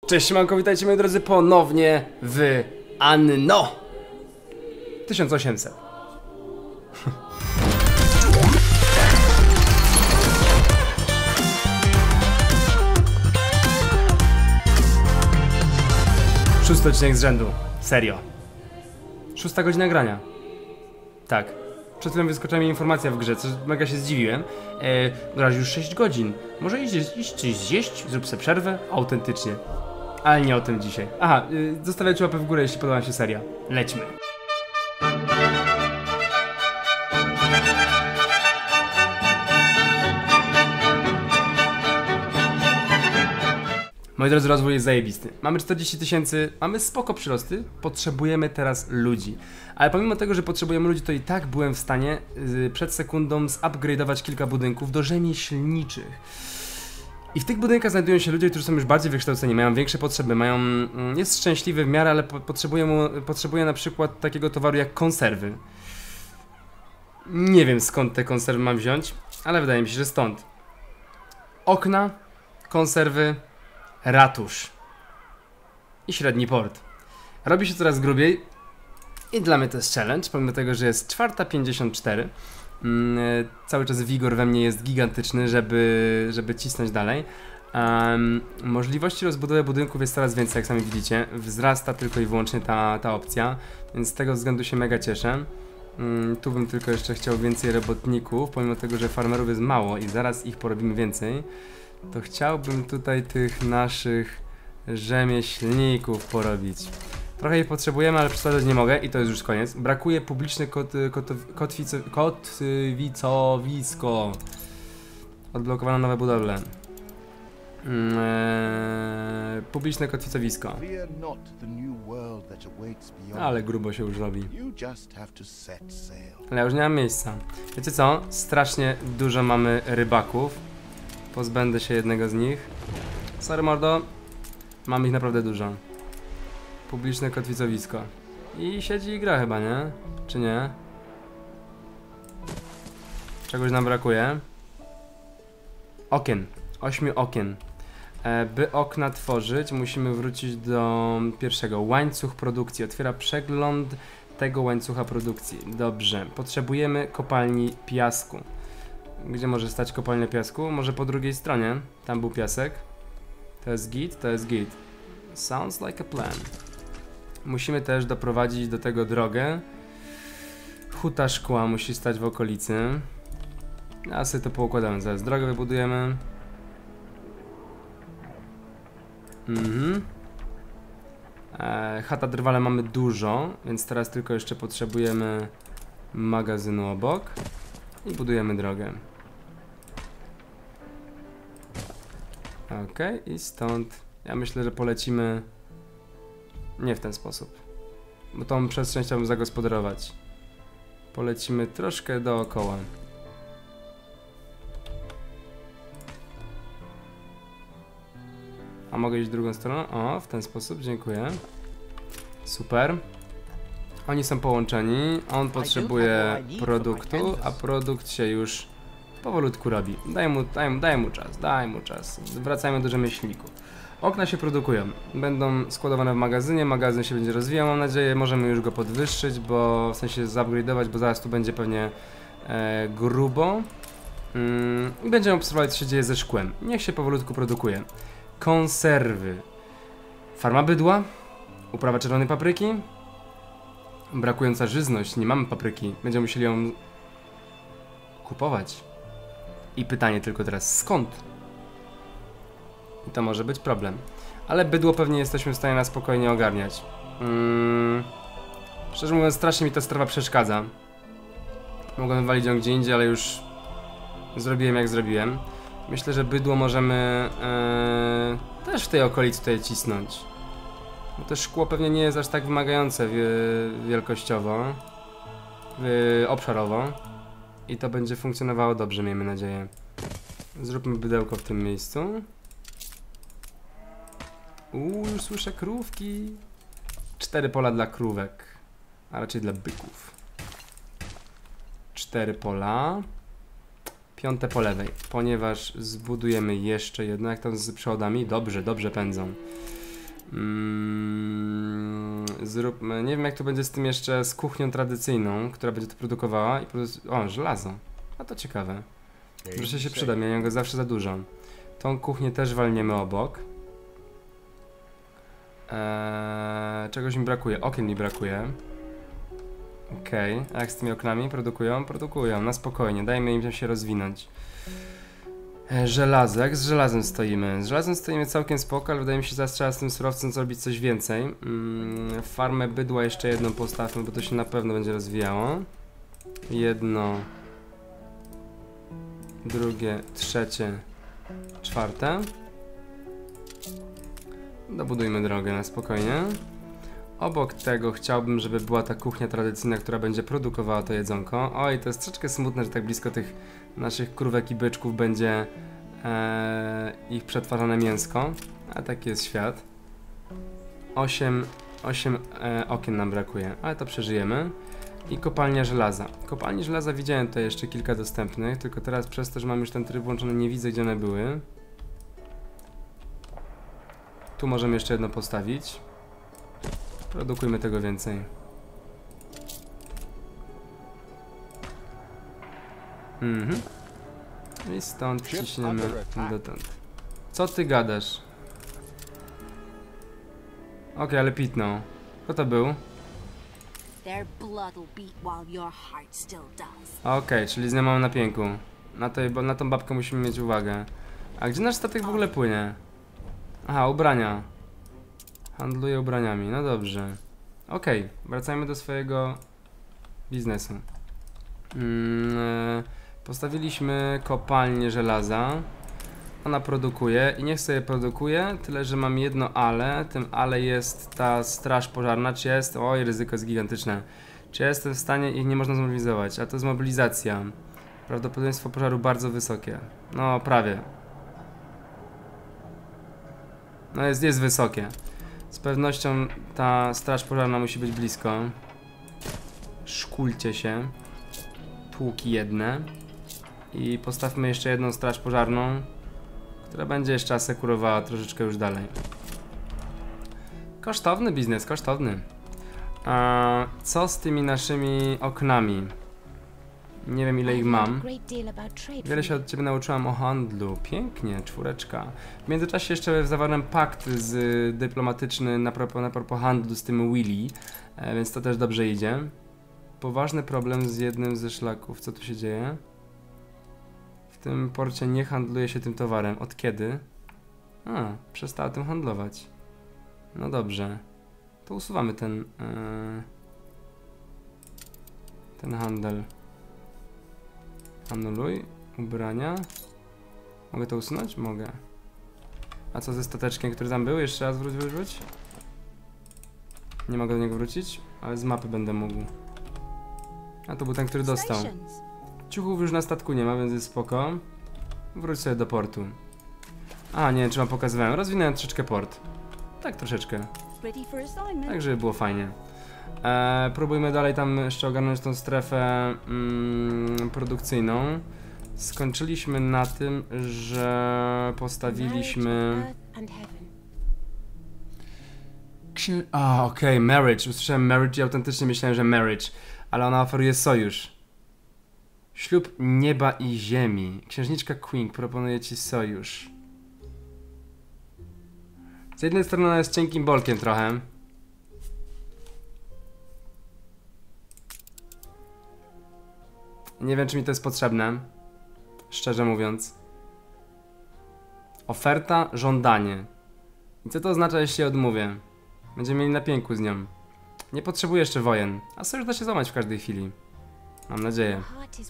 Cześć, siemanko, witajcie moi drodzy ponownie w Anno 1800. Szósty odcinek z rzędu. Serio. 6. godzina grania. Tak. Przed chwilą wyskoczyła mi informacja w grze, co mega się zdziwiłem. Grasz już 6 godzin. Może iść coś zjeść? Zrób sobie przerwę? Autentycznie. Ale nie o tym dzisiaj. Aha, zostawiajcie łapę w górę, jeśli podoba się seria. Lećmy. Moi drodzy, rozwój jest zajebisty. Mamy 40 000, mamy spoko przyrosty, potrzebujemy teraz ludzi. Ale pomimo tego, że potrzebujemy ludzi, to i tak byłem w stanie przed sekundą zupgrade'ować kilka budynków do rzemieślniczych. I w tych budynkach znajdują się ludzie, którzy są już bardziej wykształceni, mają większe potrzeby, jest szczęśliwy w miarę, ale potrzebuje na przykład takiego towaru jak konserwy. Nie wiem, skąd te konserwy mam wziąć, ale wydaje mi się, że stąd. Okna, konserwy, ratusz i średni port. Robi się coraz grubiej i dla mnie to jest challenge, pomimo tego, że jest 4:54. Cały czas wigor we mnie jest gigantyczny, żeby cisnąć dalej. Możliwości rozbudowy budynków jest coraz więcej, jak sami widzicie. Wzrasta tylko i wyłącznie ta opcja, więc z tego względu się mega cieszę. Tu bym tylko jeszcze chciał więcej robotników, pomimo tego, że farmerów jest mało i zaraz ich porobimy więcej. To chciałbym tutaj tych naszych rzemieślników porobić. Trochę ich potrzebujemy, ale przesadzać nie mogę i to jest już koniec. Brakuje publiczne kotwicowisko. Odblokowano nowe budowle. Publiczne kotwicowisko. Ale grubo się już robi. Ale ja już nie mam miejsca. Wiecie co? Strasznie dużo mamy rybaków. Pozbędę się jednego z nich. Sorry mordo. Mam ich naprawdę dużo. Publiczne kotwicowisko. I siedzi i gra chyba, nie? Czy nie? Czegoś nam brakuje. Okien. 8 okien. By okna tworzyć, musimy wrócić do pierwszego. Łańcuch produkcji. Otwiera przegląd tego łańcucha produkcji. Dobrze. Potrzebujemy kopalni piasku. Gdzie może stać kopalnia piasku? Może po drugiej stronie. Tam był piasek. To jest git, to jest git. Sounds like a plan. Musimy też doprowadzić do tego drogę. Huta szkła musi stać w okolicy. A sobie to poukładamy. Zaraz drogę wybudujemy. Chata drwale mamy dużo, więc teraz tylko jeszcze potrzebujemy magazynu obok. I budujemy drogę. Ok, i stąd ja myślę, że polecimy nie w ten sposób, bo tą przestrzeń chciałbym zagospodarować. Polecimy troszkę dookoła. A mogę iść drugą stroną? O, w ten sposób, dziękuję. Super. Oni są połączeni, on potrzebuje produktu, a produkt się już powolutku robi. Daj mu czas. Wracajmy do rzemieślników. Okna się produkują, będą składowane w magazynie, magazyn się będzie rozwijał, mam nadzieję, możemy już go podwyższyć, bo w sensie zupgrade'ować, bo zaraz tu będzie pewnie grubo. I będziemy obserwować, co się dzieje ze szkłem. Niech się powolutku produkuje. Konserwy. Farma bydła, uprawa czerwonej papryki. Brakująca żyzność, nie mamy papryki, będziemy musieli ją kupować. I pytanie tylko teraz, skąd? I to może być problem. Ale bydło pewnie jesteśmy w stanie na spokojnie ogarniać. Szczerze mówiąc, strasznie mi ta strefa przeszkadza. Mogłem wywalić ją gdzie indziej, ale już zrobiłem jak zrobiłem. Myślę, że bydło możemy też w tej okolicy tutaj cisnąć. Bo to szkło pewnie nie jest aż tak wymagające wielkościowo, obszarowo. I to będzie funkcjonowało dobrze, miejmy nadzieję. Zróbmy bydełko w tym miejscu. Już słyszę krówki. 4 pola dla krówek, a raczej dla byków. 4 pola. 5 po lewej, ponieważ zbudujemy jeszcze jedno. Jak tam z przodami? Dobrze, dobrze pędzą. Zróbmy, nie wiem jak to będzie z tym jeszcze, z kuchnią tradycyjną, która będzie to produkowała o, żelazo. A to ciekawe. Proszę się przyda, miałem go zawsze za dużo. Tą kuchnię też walniemy obok. Czegoś mi brakuje, okien mi brakuje. Okej, a jak z tymi oknami? Produkują? Produkują, na spokojnie, dajmy im się rozwinąć. Żelazo, jak z żelazem stoimy? Z żelazem stoimy całkiem spoko, ale wydaje mi się, że zaraz trzeba z tym surowcem zrobić coś więcej. Farmę bydła jeszcze jedną postawmy, bo to się na pewno będzie rozwijało. Jedno, drugie, trzecie, czwarte. Dobudujmy drogę na spokojnie. Obok tego chciałbym, żeby była ta kuchnia tradycyjna, która będzie produkowała to jedzonko. Oj, to jest troszeczkę smutne, że tak blisko tych naszych krówek i byczków będzie ich przetwarzane mięsko. A taki jest świat. 8 okien nam brakuje, ale to przeżyjemy. I kopalnia żelaza. Kopalni żelaza widziałem tutaj jeszcze kilka dostępnych, tylko teraz przez to, że mam już ten tryb włączony, nie widzę, gdzie one były. Tu możemy jeszcze jedno postawić. Produkujmy tego więcej. I stąd ciśniemy dotąd. Co ty gadasz? Okej, ale pitnął. Kto to był? Okej, czyli z nią mamy na pięku. Na tą babkę musimy mieć uwagę. A gdzie nasz statek w ogóle płynie? Aha, ubrania. Handluję ubraniami, no dobrze. Okej, wracajmy do swojego biznesu. Postawiliśmy kopalnię żelaza. Ona produkuje i niech sobie produkuje, tyle że mam jedno ale. Tym ale jest ta straż pożarna. Czy jest? Oj, ryzyko jest gigantyczne. Czy ja jestem w stanie ich nie można zmobilizować? A to jest mobilizacja. Prawdopodobieństwo pożaru bardzo wysokie. No, prawie. No jest wysokie. Z pewnością ta straż pożarna musi być blisko. Szkulcie się. Tłuki jedne. I postawmy jeszcze jedną straż pożarną, która będzie jeszcze asekurowała troszeczkę już dalej. Kosztowny biznes, kosztowny. A co z tymi naszymi oknami? Nie wiem ile ich mam. Wiele się od ciebie nauczyłam o handlu. Pięknie, 4. W międzyczasie jeszcze zawarłem pakt dyplomatyczny na propos handlu z tym Willy, więc to też dobrze idzie. Poważny problem z jednym ze szlaków. Co tu się dzieje? W tym porcie nie handluje się tym towarem. Od kiedy? A, przestała tym handlować. No dobrze. To usuwamy ten handel. Anuluj. Ubrania. Mogę to usunąć? Mogę. A co ze stateczkiem, który tam był? Jeszcze raz wróć. Nie mogę do niego wrócić, ale z mapy będę mógł. A to był ten, który dostał. Ciuchów już na statku nie ma, więc jest spoko. Wróć sobie do portu. A, nie wiem, czy wam pokazywałem. Rozwinąłem troszeczkę port. Tak, troszeczkę. Tak, żeby było fajnie. Próbujmy dalej tam jeszcze ogarnąć tą strefę produkcyjną. Skończyliśmy na tym, że postawiliśmy... Okej, marriage. Usłyszałem marriage i autentycznie myślałem, że marriage. Ale ona oferuje sojusz. Ślub nieba i ziemi. Księżniczka Queen proponuje ci sojusz. Z jednej strony ona jest cienkim bolkiem trochę. Nie wiem, czy mi to jest potrzebne. Szczerze mówiąc. Oferta, żądanie. I co to oznacza, jeśli odmówię? Będziemy mieli na pięku z nią. Nie potrzebuję jeszcze wojen. A sojusz da się złamać w każdej chwili. Mam nadzieję.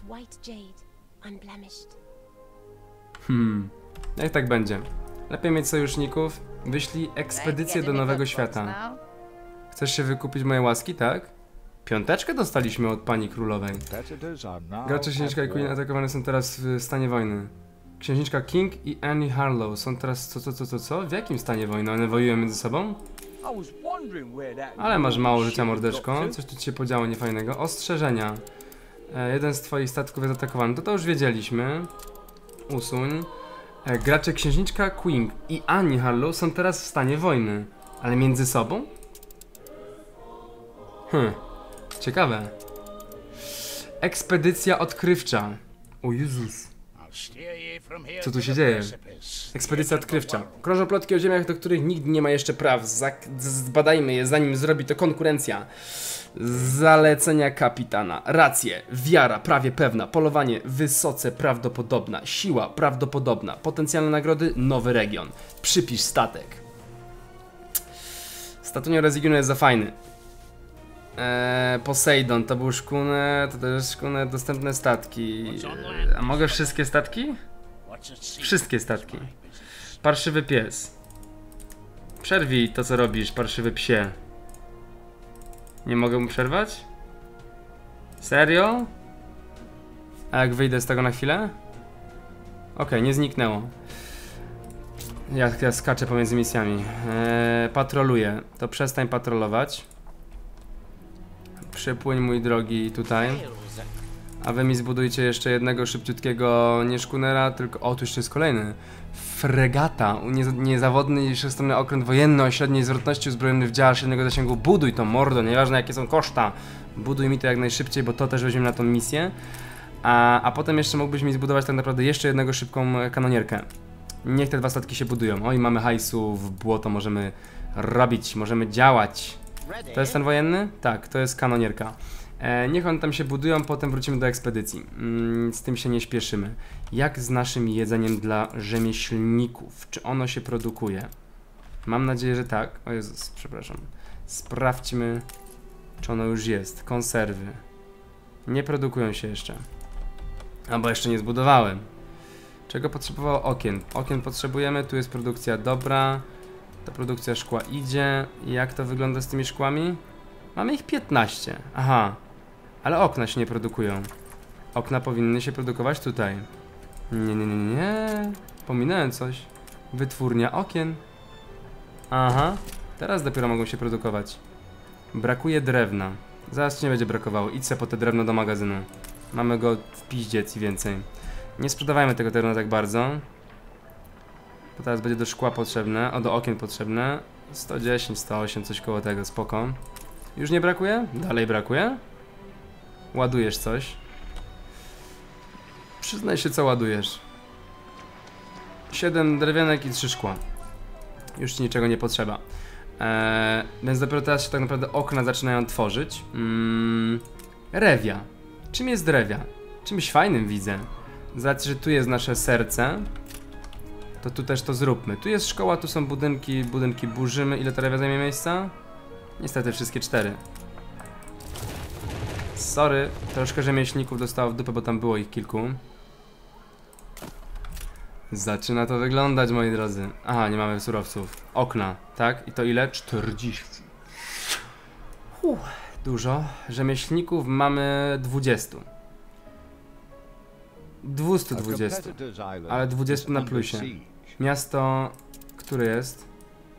Jak tak będzie? Lepiej mieć sojuszników. Wyślij ekspedycję do Nowego Świata. Chcesz się wykupić moje łaski, tak? 5 dostaliśmy od pani królowej. Gracze Księżniczka i Queen atakowane są teraz w stanie wojny. Księżniczka King i Annie Harlow są teraz co? W jakim stanie wojny? One wojują między sobą? Ale masz mało życia, mordeczko. Coś tu ci się podziało niefajnego. Ostrzeżenia. Jeden z twoich statków jest atakowany. To już wiedzieliśmy. Usuń. Gracze Księżniczka Queen i Annie Harlow są teraz w stanie wojny. Ale między sobą? Ciekawe. Ekspedycja odkrywcza. O Jezus. Co tu się dzieje? Ekspedycja odkrywcza. Krążą plotki o ziemiach, do których nikt nie ma jeszcze praw. Zbadajmy je, zanim zrobi to konkurencja. Zalecenia kapitana. Racje, wiara prawie pewna, polowanie wysoce prawdopodobna, siła prawdopodobna, potencjalne nagrody nowy region. Przypisz statek. Statunio Resigino jest za fajny. Poseidon to był szkuner, to też szkuner, dostępne statki. A mogę wszystkie statki? Wszystkie statki. Parszywy pies. Przerwij to, co robisz, parszywy psie. Nie mogę mu przerwać? Serio? A jak wyjdę z tego na chwilę? Okej, nie zniknęło. Ja skaczę pomiędzy misjami. Patroluję. To przestań patrolować. Przepłyń, mój drogi, tutaj. A wy mi zbudujcie jeszcze jednego szybciutkiego, nie szkunera, tylko... O, tu jeszcze jest kolejny. Fregata. Niezawodny i wszechstronny okręt wojenny o średniej zwrotności, uzbrojony w działa średniego zasięgu. Buduj to, mordo, nieważne jakie są koszta. Buduj mi to jak najszybciej, bo to też weźmiemy na tą misję. A potem jeszcze mógłbyś mi zbudować tak naprawdę jeszcze jednego szybką kanonierkę. Niech te dwa statki się budują. Oj, mamy hajsu, w błoto możemy robić, możemy działać. To jest ten wojenny? Tak, to jest kanonierka. Niech one tam się budują, potem wrócimy do ekspedycji. Z tym się nie śpieszymy. Jak z naszym jedzeniem dla rzemieślników? Czy ono się produkuje? Mam nadzieję, że tak. O Jezus, przepraszam. Sprawdźmy, czy ono już jest. Konserwy. Nie produkują się jeszcze. Albo jeszcze nie zbudowałem. Czego potrzebowało okien? Okien potrzebujemy, tu jest produkcja dobra. Ta produkcja szkła idzie. Jak to wygląda z tymi szkłami? Mamy ich 15. Aha. Ale okna się nie produkują. Okna powinny się produkować tutaj. Nie. Pominąłem coś. Wytwórnia okien. Aha. Teraz dopiero mogą się produkować. Brakuje drewna. Zaraz ci nie będzie brakowało. Idź se po te drewno do magazynu. Mamy go w piździec i więcej. Nie sprzedawajmy tego drewna tak bardzo. Bo teraz będzie do szkła potrzebne. O, do okien potrzebne. 110, 108, coś koło tego. Spoko. Już nie brakuje? Dalej brakuje? Ładujesz coś. Przyznaj się, co ładujesz. 7 drewnianek i 3 szkła. Już ci niczego nie potrzeba. Więc dopiero teraz się tak naprawdę okna zaczynają tworzyć. Rewia. Czym jest rewia? Czymś fajnym widzę. Z racji, że tu jest nasze serce, to tu też to zróbmy. Tu jest szkoła, tu są budynki. Budynki burzymy. Ile ta rewia zajmie miejsca? Niestety wszystkie 4. Sorry, troszkę rzemieślników dostało w dupę, bo tam było ich kilku. Zaczyna to wyglądać, moi drodzy. Aha, nie mamy surowców. Okna, tak? I to ile? 40. Dużo. Rzemieślników mamy 20. 220. Ale 20 na plusie. Miasto... które jest?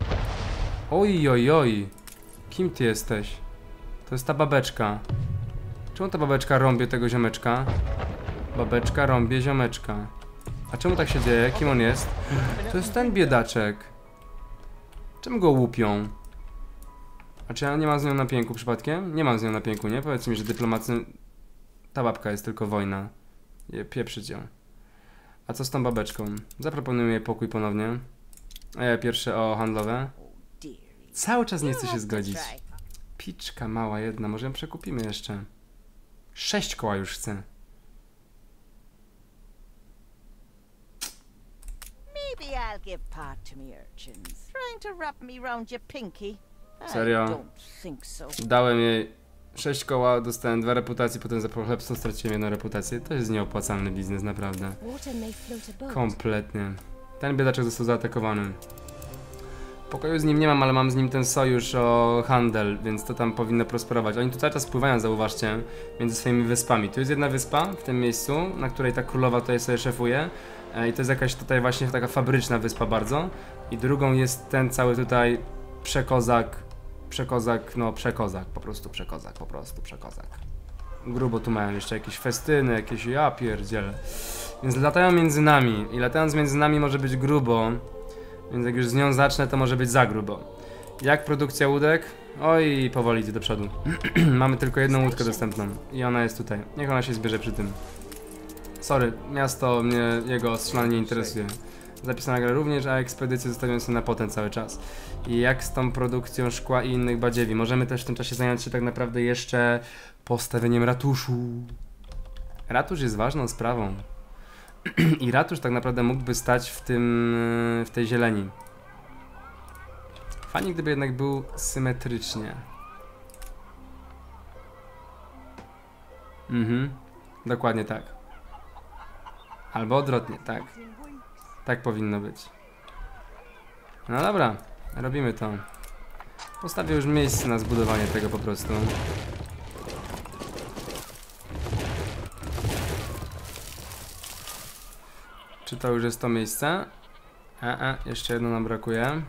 Oj. Kim ty jesteś? To jest ta babeczka. Czemu ta babeczka rąbie tego ziomeczka? Babeczka rąbie ziomeczka. A czemu tak się dzieje? Kim on jest? To jest ten biedaczek. Czemu go łupią? A czy ja nie mam z nią na pięku przypadkiem? Nie mam z nią na pięku, nie? Powiedz mi, że dyplomacy... Ta babka jest tylko wojna. Pieprzyć ją. A co z tą babeczką? Zaproponuję jej pokój ponownie. Pierwsze o handlowe. Cały czas nie chce się zgodzić. Piczka mała jedna, może ją przekupimy jeszcze. 6 koła już chcę. Serio? Dałem jej 6 koła, dostałem 2 reputacje, potem za chlebstwo straciłem 1 reputację. To jest nieopłacalny biznes, naprawdę. Kompletnie. Ten biedaczek został zaatakowany. Pokoju z nim nie mam, ale mam z nim ten sojusz o handel, więc to tam powinno prosperować. Oni tu cały czas pływają, zauważcie, między swoimi wyspami. Tu jest jedna wyspa w tym miejscu, na której ta królowa tutaj sobie szefuje. I to jest jakaś tutaj właśnie taka fabryczna wyspa bardzo. I drugą jest ten cały tutaj przekozak, po prostu przekozak. Grubo tu mają jeszcze jakieś festyny, jakieś ja pierdziele. Więc latają między nami i latając między nami może być grubo. Więc jak już z nią zacznę, to może być za grubo. Jak produkcja łódek? Oj, powoli idzie do przodu. Mamy tylko jedną łódkę dostępną i ona jest tutaj. Niech ona się zbierze przy tym. Sorry, miasto mnie, jego strzelanie nie interesuje. Zapisana gra również, a ekspedycje zostawiam sobie na potem cały czas. I jak z tą produkcją szkła i innych badziewi? Możemy też w tym czasie zająć się tak naprawdę jeszcze postawieniem ratuszu. Ratusz jest ważną sprawą. I ratusz tak naprawdę mógłby stać w tej zieleni. Fajnie, gdyby jednak był symetrycznie. Dokładnie tak. Albo odwrotnie, tak. Tak powinno być. No dobra, robimy to. Postawię już miejsce na zbudowanie tego po prostu. Czy to już jest to miejsce? Jeszcze jedno nam brakuje.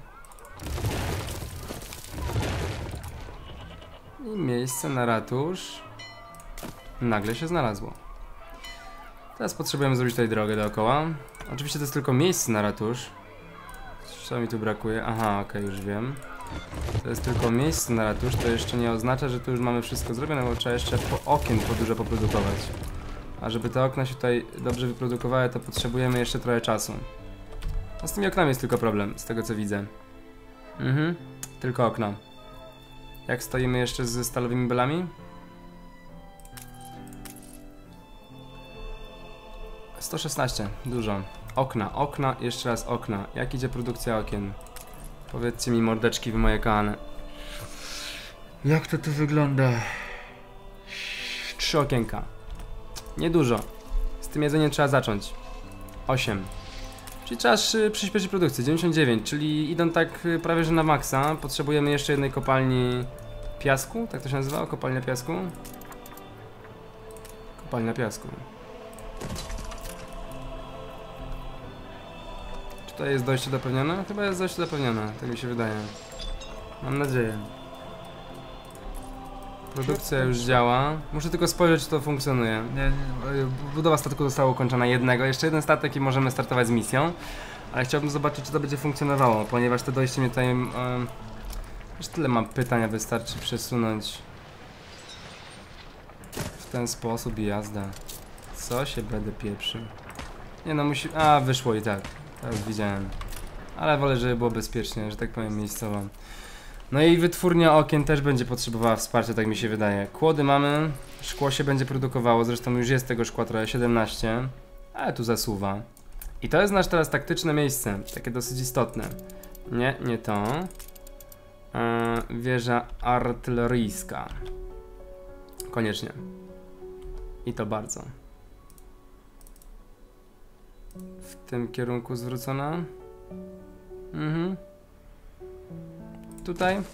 I miejsce na ratusz nagle się znalazło. Teraz potrzebujemy zrobić tutaj drogę dookoła. Oczywiście to jest tylko miejsce na ratusz. Co mi tu brakuje? Aha, okej, już wiem. To jest tylko miejsce na ratusz, to jeszcze nie oznacza, że tu już mamy wszystko zrobione, bo trzeba jeszcze okien dużo poprodukować. A żeby te okna się tutaj dobrze wyprodukowały, to potrzebujemy jeszcze trochę czasu. A z tymi oknami jest tylko problem, z tego co widzę. Tylko okna. Jak stoimy jeszcze ze stalowymi belami? 116, dużo. Okna, jeszcze raz okna. Jak idzie produkcja okien? Powiedzcie mi, mordeczki wy moje kochane. Jak to tu wygląda? 3 okienka. Niedużo. Z tym jedzeniem trzeba zacząć. 8. Czyli trzeba przyspieszyć produkcję. 99, czyli idą tak prawie że na maksa. Potrzebujemy jeszcze jednej kopalni piasku. Tak to się nazywało? Kopalnia piasku? Kopalnia piasku. Czy to jest dojście zapewnione? Chyba jest dojście zapewnione, tak mi się wydaje. Mam nadzieję. Produkcja już działa. Muszę tylko spojrzeć, czy to funkcjonuje. Budowa statku została ukończona jednego. Jeszcze jeden statek i możemy startować z misją. Ale chciałbym zobaczyć, czy to będzie funkcjonowało, ponieważ to dojście mnie tutaj... Już tyle mam pytań, a wystarczy przesunąć w ten sposób i jazda. Co się będę pieprzy? Nie no, musi... A, wyszło i tak. Teraz widziałem. Ale wolę, żeby było bezpiecznie, że tak powiem, miejscowo. No i wytwórnia okien też będzie potrzebowała wsparcia, tak mi się wydaje. Kłody mamy, szkło się będzie produkowało, zresztą już jest tego szkła trochę, 17. Ale tu zasuwa. I to jest nasze teraz taktyczne miejsce, takie dosyć istotne. Nie to. Wieża artyleryjska. Koniecznie. I to bardzo. W tym kierunku zwrócona. Tutaj.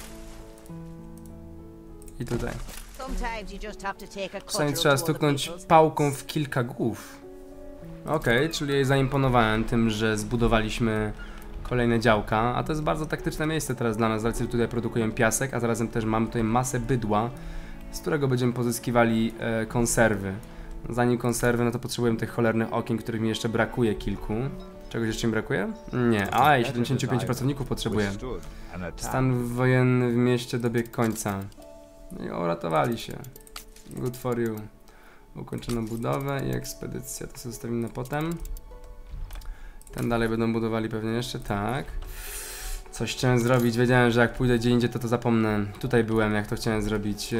I tutaj. Czasami trzeba stuknąć pałką w kilka głów. Okej, czyli jej zaimponowałem tym, że zbudowaliśmy kolejne działka, a to jest bardzo taktyczne miejsce teraz dla nas, z racji, że tutaj produkujemy piasek, a zarazem też mamy tutaj masę bydła, z którego będziemy pozyskiwali konserwy. Zanim konserwy, no to potrzebujemy tych cholernych okien, których mi jeszcze brakuje kilku. Czegoś jeszcze mi brakuje? Nie, i 75 pracowników potrzebuję. Stan wojenny w mieście dobiegł końca. No i uratowali się. Good for you. Ukończono budowę i ekspedycja. To sobie zostawimy na potem. Ten dalej będą budowali pewnie jeszcze, tak. Coś chciałem zrobić, wiedziałem, że jak pójdę gdzie indziej, to zapomnę. Tutaj byłem, jak to chciałem zrobić.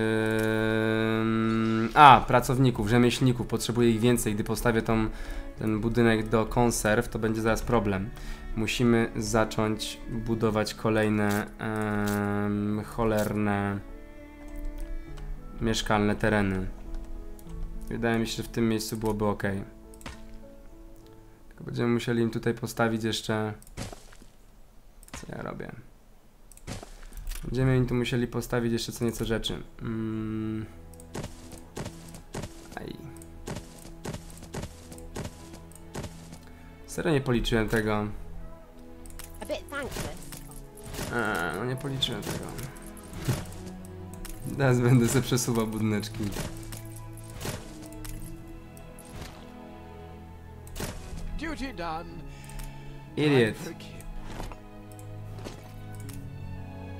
Pracowników, rzemieślników, potrzebuję ich więcej. Gdy postawię ten budynek do konserw, to będzie zaraz problem. Musimy zacząć budować kolejne cholerne mieszkalne tereny. Wydaje mi się, że w tym miejscu byłoby ok. Tylko będziemy musieli im tutaj postawić jeszcze... Co ja robię? Będziemy im tu musieli postawić jeszcze co nieco rzeczy. Serio nie policzyłem tego. No nie policzyłem tego. Teraz będę sobie przesuwał budyneczki. Idiot.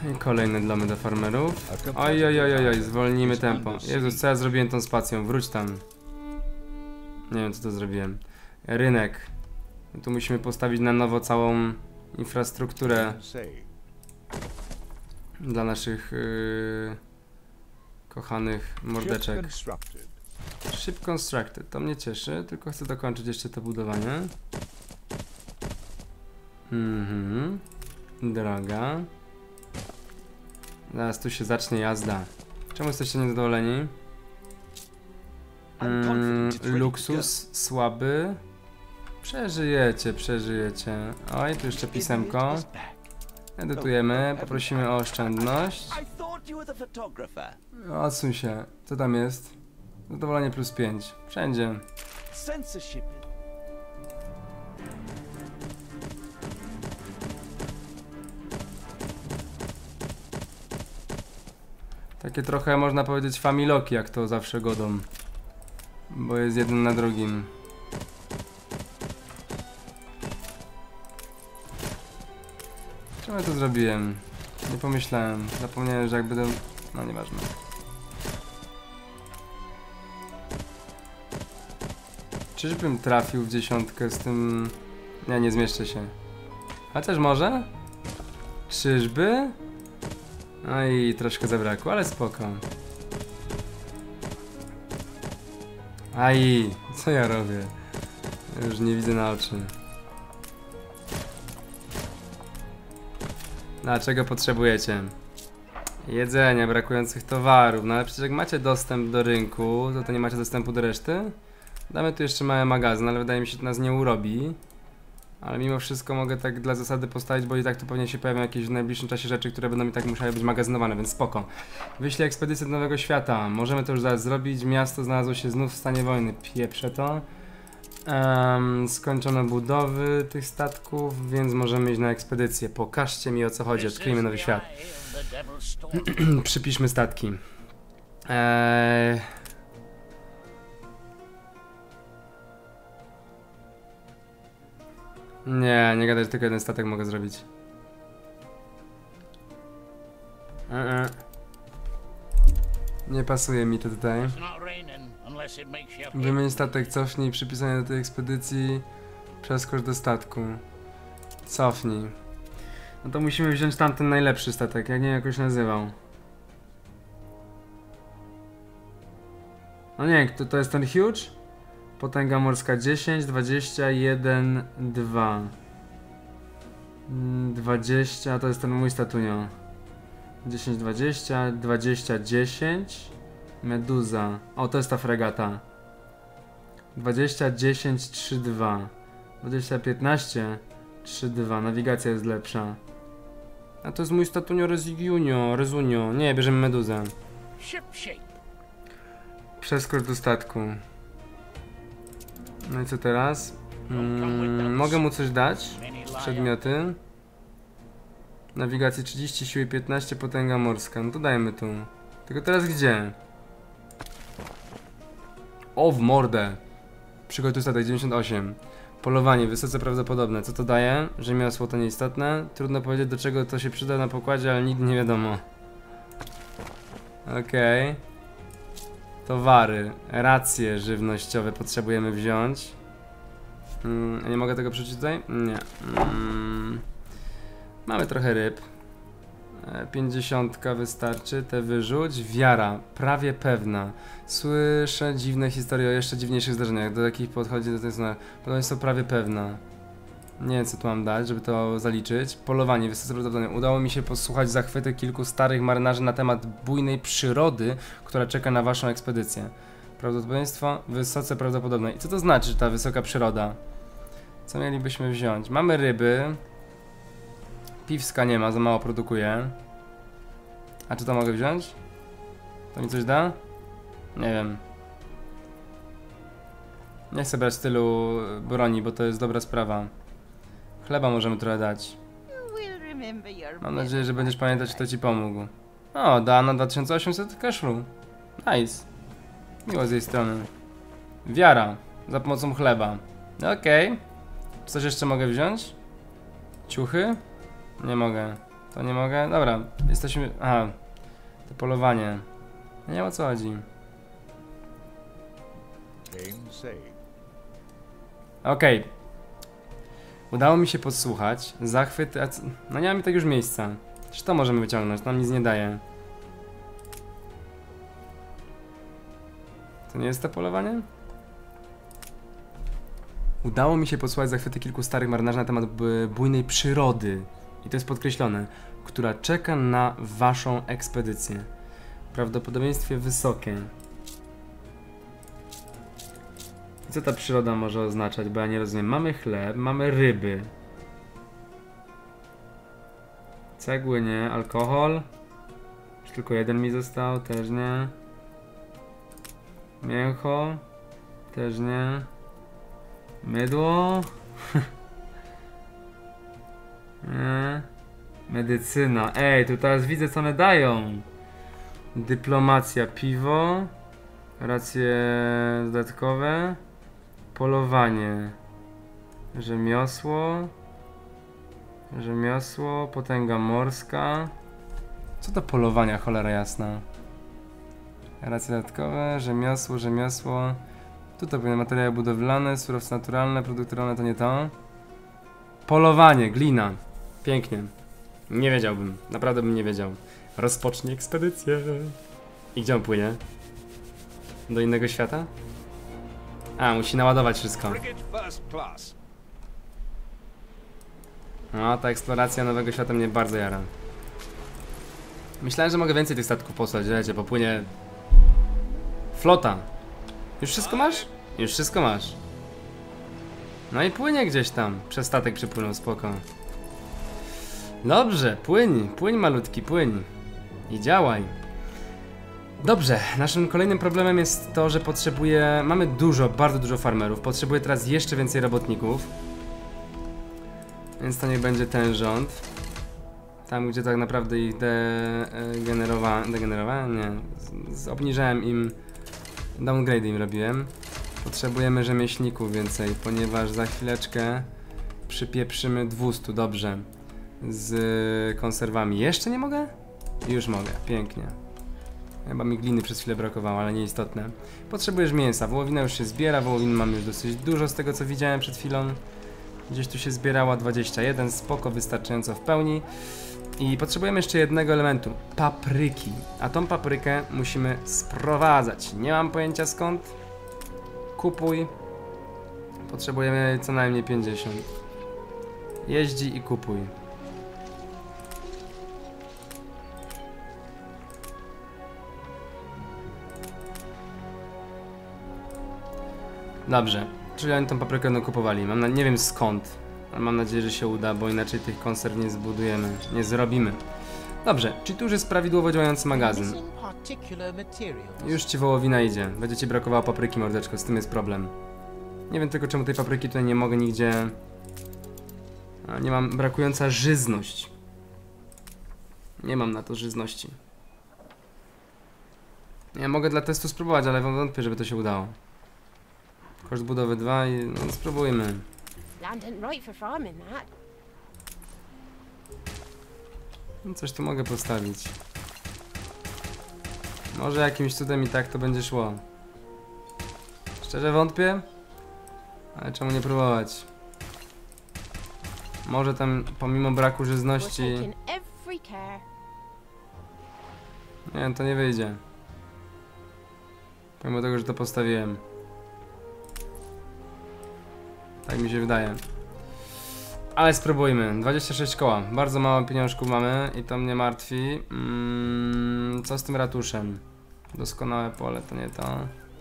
I kolejne domy dla farmerów. Oj, zwolnimy tempo. Jezus, co ja zrobiłem tą spacją? Wróć tam. Nie wiem, co to zrobiłem. Rynek. Tu musimy postawić na nowo całą infrastrukturę dla naszych kochanych mordeczek. Ship constructed. To mnie cieszy, tylko chcę dokończyć jeszcze to budowanie. Droga. Zaraz tu się zacznie jazda. Czemu jesteście niezadowoleni? Luksus słaby. Przeżyjecie. Oj, tu jeszcze pisemko. Edytujemy, poprosimy o oszczędność. Odsuń się. Co tam jest? Zadowolenie plus 5. Wszędzie. Takie trochę można powiedzieć familoki, jak to zawsze godą. Bo jest jeden na drugim. Czemu ja to zrobiłem? Nie pomyślałem. Zapomniałem, że jak będę... No nieważne. Czyżbym trafił w 10 z tym... Nie zmieszczę się. Chociaż może? Czyżby? No i troszkę zabrakło, ale spoko. Aj, co ja robię? Już nie widzę na oczy. Czego potrzebujecie? Jedzenia, brakujących towarów. No ale przecież jak macie dostęp do rynku, to nie macie dostępu do reszty? Damy tu jeszcze mały magazyn, ale wydaje mi się, że to nas nie urobi. Ale mimo wszystko mogę tak dla zasady postawić, bo i tak tu pewnie się pojawią jakieś w najbliższym czasie rzeczy, które będą mi tak musiały być magazynowane, więc spoko. Wyślij ekspedycję do Nowego Świata. Możemy to już zaraz zrobić. Miasto znalazło się znów w stanie wojny. Pieprzę to. Skończono budowy tych statków, więc możemy iść na ekspedycję. Pokażcie mi, o co chodzi. Odkryjmy Nowy Świat. Przypiszmy statki. Nie gadaj, że tylko jeden statek mogę zrobić. Nie pasuje mi to tutaj. Wymień statek, cofnij, przypisanie do tej ekspedycji. Przeskocz do statku. Cofnij. No to musimy wziąć tamten najlepszy statek, jak nie wiem, jak się nazywał. No nie, to jest ten huge? Potęga morska 10, 21, 2. 20, to jest ten mój statunio. 10, 20, 20, 10. Meduza. O, to jest ta fregata. 20, 10, 3, 2. 20, 15, 3, 2. Nawigacja jest lepsza. A to jest mój statunio Rezunio. Nie, bierzemy meduzę. Przeskocz do statku. No i co teraz? Mogę mu coś dać? Przedmioty. Nawigacji 30, siły 15, potęga morska. No to dajmy tu. Tylko teraz gdzie? O, w mordę. Przygotuj statek 98. Polowanie, wysoce prawdopodobne. Co to daje? Rzemiosło to nieistotne. Trudno powiedzieć, do czego to się przyda na pokładzie, ale nigdy nie wiadomo. Okej. Towary, racje żywnościowe potrzebujemy wziąć. Nie mogę tego przerzucić tutaj? Nie. Mamy trochę ryb. 50 wystarczy, te wyrzuć. Wiara, prawie pewna. Słyszę dziwne historie o jeszcze dziwniejszych zdarzeniach. Do jakich podchodzi do tej strony. Podobnie prawie pewna. Nie wiem, co tu mam dać, żeby to zaliczyć. Polowanie, wysoce prawdopodobne. Udało mi się posłuchać zachwyty kilku starych marynarzy na temat bujnej przyrody, która czeka na waszą ekspedycję. Prawdopodobieństwo wysoce prawdopodobne. I co to znaczy, ta wysoka przyroda? Co mielibyśmy wziąć? Mamy ryby. Piwska nie ma, za mało produkuje. A czy to mogę wziąć? To mi coś da? Nie wiem. Nie chcę brać tylu broni, bo to jest dobra sprawa. Chleba możemy trochę dać. Mam nadzieję, że będziesz pamiętać, kto ci pomógł. O, da na 2800 cashflow. Nice. Miło z jej strony. Wiara. Za pomocą chleba. Okej. Coś jeszcze mogę wziąć? Ciuchy? Nie mogę. To nie mogę? Dobra, jesteśmy... Aha, to polowanie. Nie wiem o co chodzi. Okej. Udało mi się podsłuchać. Zachwyt... No nie mamy tak już miejsca. Czy to możemy wyciągnąć? Nam nic nie daje. To nie jest to polowanie? Udało mi się podsłuchać zachwyty kilku starych marynarzy na temat bujnej przyrody. I to jest podkreślone. Która czeka na waszą ekspedycję. Prawdopodobieństwie wysokie. I co ta przyroda może oznaczać? Bo ja nie rozumiem. Mamy chleb, mamy ryby. Cegły nie, alkohol. Już tylko jeden mi został, też nie. Mięcho. Też nie. Mydło. Nie. Medycyna. Ej, tu teraz widzę co one dają. Dyplomacja, piwo. Racje dodatkowe. Polowanie. Rzemiosło. Rzemiosło, potęga morska. Co to polowania, cholera jasna? Racje dodatkowe, rzemiosło, rzemiosło. Tutaj powinny materiały budowlane, surowce naturalne, produkty rolne to nie to. Polowanie, glina. Pięknie. Nie wiedziałbym, naprawdę bym nie wiedział. Rozpocznij ekspedycję. I gdzie on płynie? Do innego świata? A, musi naładować wszystko. No, ta eksploracja nowego świata mnie bardzo jara. Myślałem, że mogę więcej tych statków posłać, wiecie, popłynie... Flota. Już wszystko masz? Już wszystko masz. No i płynie gdzieś tam. Przez statek przypłynął, spoko. Dobrze, płyń, płyń malutki, płyń. I działaj. Dobrze, naszym kolejnym problemem jest to, że mamy bardzo dużo farmerów. Potrzebuję teraz jeszcze więcej robotników. Więc to niech będzie ten rząd. Tam, gdzie tak naprawdę ich degenerowałem? Nie. Obniżałem im... Downgrade im robiłem. Potrzebujemy rzemieślników więcej, ponieważ za chwileczkę przypieprzymy 200, dobrze. Z konserwami. Jeszcze nie mogę? Już mogę, pięknie. Chyba mi gliny przez chwilę brakowało, ale nieistotne. Potrzebujesz mięsa, wołowina już się zbiera, wołowiny mamy już dosyć dużo z tego co widziałem przed chwilą. Gdzieś tu się zbierała 21, spoko, wystarczająco w pełni. I potrzebujemy jeszcze jednego elementu, papryki. A tą paprykę musimy sprowadzać. Nie mam pojęcia skąd. Kupuj. Potrzebujemy co najmniej 50. Jeździ i kupuj. Dobrze, czyli oni tą paprykę będą kupowali. Nie wiem skąd, ale mam nadzieję, że się uda, bo inaczej tych konserw nie zbudujemy, nie zrobimy. Dobrze, czy tu już jest prawidłowo działający magazyn? Już ci wołowina idzie. Będzie ci brakowało papryki, mordeczko, z tym jest problem. Nie wiem tylko czemu tej papryki tutaj nie mogę nigdzie... Nie mam, brakująca żyzność. Nie mam na to żyzności. Ja mogę dla testu spróbować, ale wątpię, żeby to się udało. Koszt budowy 2 i no, spróbujmy. No, coś tu mogę postawić. Może jakimś cudem i tak to będzie szło. Szczerze wątpię, ale czemu nie próbować? Może tam pomimo braku żyzności... Nie wiem, to nie wyjdzie. Pomimo tego, że to postawiłem. Tak mi się wydaje. Ale spróbujmy. 26 koła. Bardzo mało pieniążków mamy i to mnie martwi. Co z tym ratuszem? Doskonałe pole, to nie to.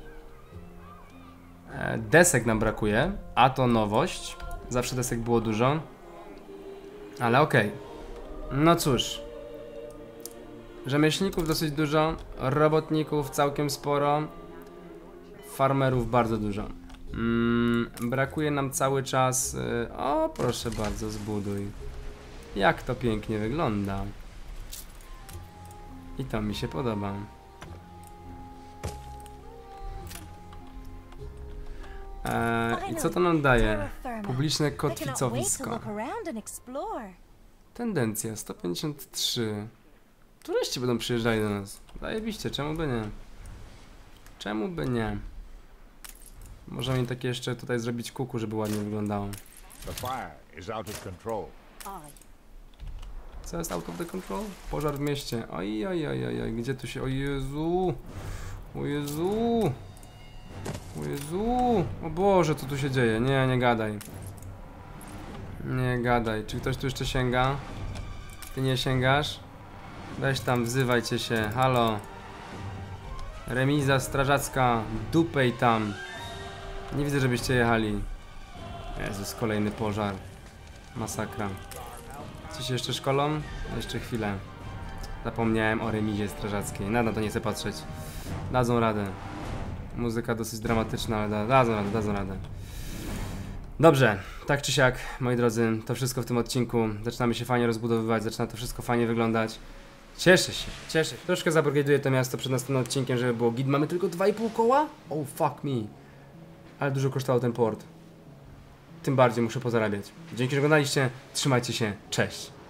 Desek nam brakuje, a to nowość. Zawsze desek było dużo. Ale okej. No cóż. Rzemieślników dosyć dużo. Robotników całkiem sporo. Farmerów bardzo dużo. Brakuje nam cały czas... O, proszę bardzo, zbuduj. Jak to pięknie wygląda. I to mi się podoba. I co to nam daje? Publiczne kotwicowisko. Tendencja 153. Turyści będą przyjeżdżali do nas. Zajebiście, czemu by nie? Czemu by nie? Możemy im takie jeszcze tutaj zrobić kuku, żeby ładnie wyglądało. The fire is out of control. Co jest out of the control? Pożar w mieście. Oj, oj, oj, oj, oj. Gdzie tu się... O Jezu! O Jezu! O Jezu! O Boże, co tu się dzieje? Nie, nie gadaj. Nie gadaj. Czy ktoś tu jeszcze sięga? Ty nie sięgasz? Weź tam, wzywajcie się. Halo. Remiza strażacka. Dupej tam. Nie widzę, żebyście jechali. Jezus, kolejny pożar. Masakra. Ci się jeszcze szkolą? Jeszcze chwilę. Zapomniałem o remizie strażackiej. Na to nie chcę patrzeć. Dadzą radę. Muzyka dosyć dramatyczna, ale dadzą radę. Dobrze, tak czy siak, moi drodzy, to wszystko w tym odcinku. Zaczynamy się fajnie rozbudowywać, zaczyna to wszystko fajnie wyglądać. Cieszę się, cieszę się. Troszkę zaprograduję to miasto przed następnym odcinkiem, żeby było git. Mamy tylko 2,5 koła? Oh fuck me. Ale dużo kosztował ten port. Tym bardziej muszę pozarabiać. Dzięki, że oglądaliście. Trzymajcie się. Cześć.